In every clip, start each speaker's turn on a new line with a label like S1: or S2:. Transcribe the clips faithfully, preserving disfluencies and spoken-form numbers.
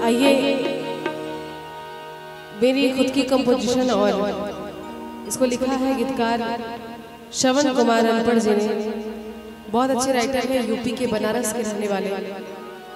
S1: आइए मेरी खुद की कंपोजिशन और इसको लिखा है गीतकार श्रवण कुमार अनपढ़ जी ने। बहुत अच्छे राइटर हैं, यूपी के बनारस के रहने वाले।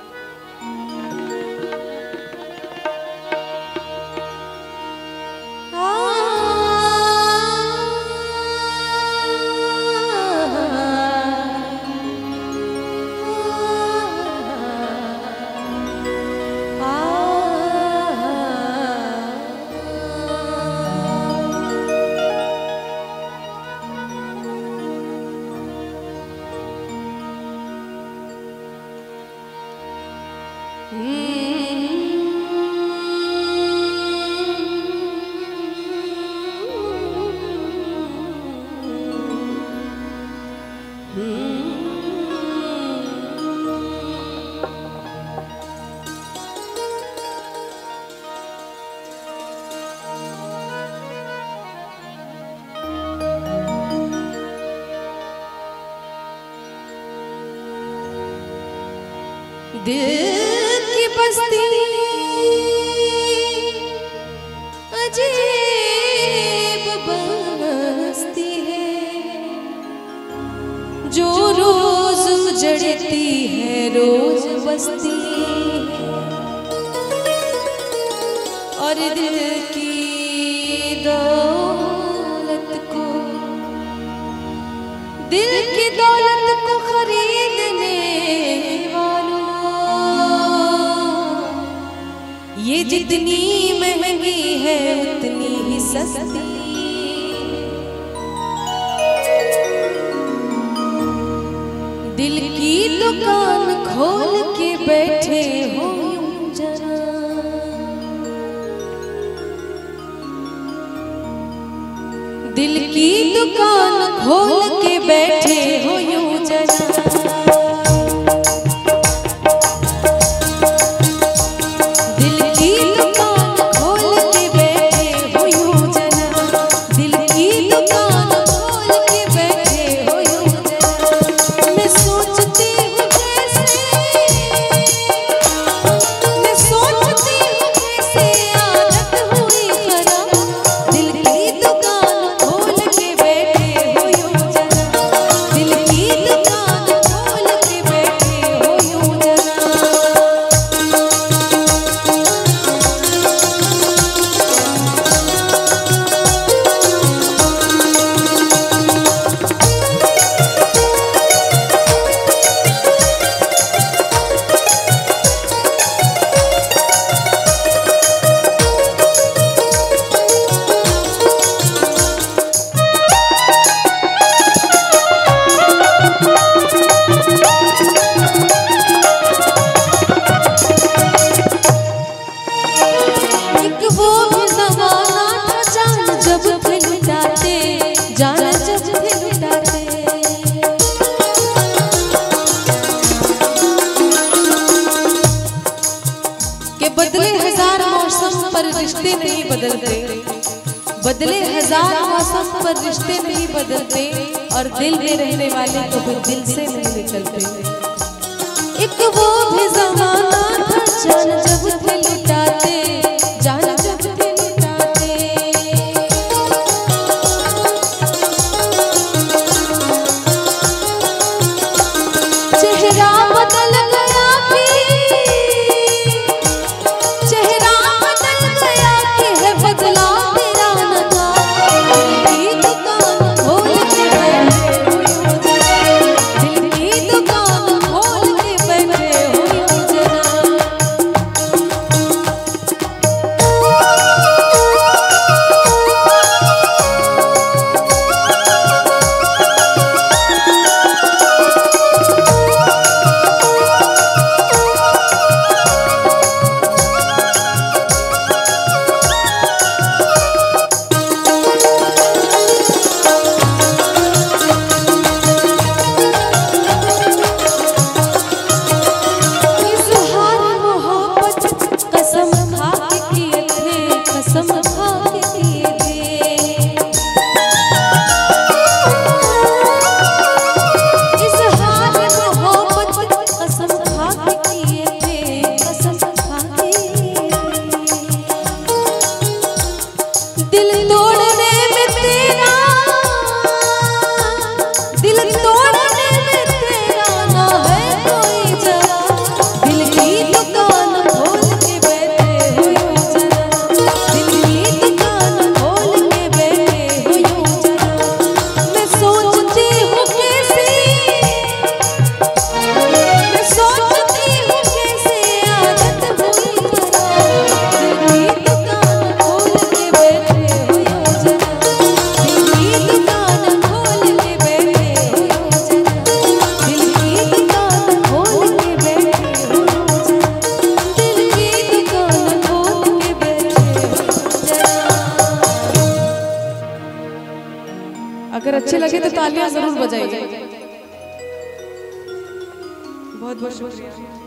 S1: दिल की बस्ती अजीब बस्ती है, जो रोज उजड़ती है रोज बस्ती है। और दिल की दौलत को दिल की दौलत को खरीदने ये जितनी महंगी है उतनी ही सस्ती। दिल की दुकान खोल के बैठे हो यूं जरा, दिल की दुकान खोल के बैठे हो यूं जरा। बदले हजार मौसम पर रिश्ते नहीं बदलते, बदले हजार मौसम पर रिश्ते नहीं बदलते, और दिल में रहने वाले तो फिर दिल से नहीं निकलते। एक वो भी ज़माना था जान जब थे लुटाते, जान जब थे लुटाते। चेहरा बदल गया दिल की दुकान खोल के बैठे हो यूं जरा। लगे तो तालियां जरूर बजाइए। बहुत बहुत शुक्रिया।